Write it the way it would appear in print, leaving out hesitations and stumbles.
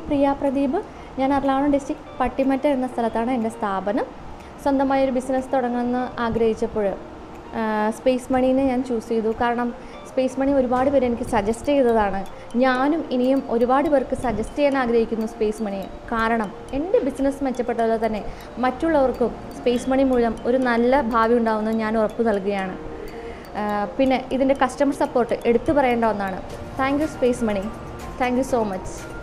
Priya Pradeep. I am in Ernakulam district, Pattimetta എന്ന സ്ഥലത്താണ് എൻ്റെ സ്ഥാപനം. സ്വന്തമായി ഒരു ബിസിനസ് തുടങ്ങണമെന്ന് ആഗ്രഹിച്ചപ്പോൾ സ്പേസ് മണീനെ ഞാൻ ചൂസ് ചെയ്തു. കാരണം സ്പേസ് മണി ഒരുപാട് പേര് എനിക്ക് സജസ്റ്റ് ചെയ്തതാണ്. ഞാനും ഇനിയും ഒരുപാട് പേർക്ക് സജസ്റ്റ് ചെയ്യാൻ ആഗ്രഹിക്കുന്നു സ്പേസ് മണിയെ. കാരണം എൻ്റെ ബിസിനസ് മെച്ചപ്പെട്ടതുപോലെ തന്നെ മറ്റുള്ളവർക്കും സ്പേസ് മണി മൂലം ഒരു നല്ല ഭാവി ഉണ്ടാവുമെന്ന് ഞാൻ ഉറപ്പ് നൽകുകയാണ്. പിന്നെ ഇതിൻ്റെ കസ്റ്റമർ സപ്പോർട്ട് എടുത്തു പറയേണ്ട ഒന്നാണ്. Thank you space money. Thank you so much.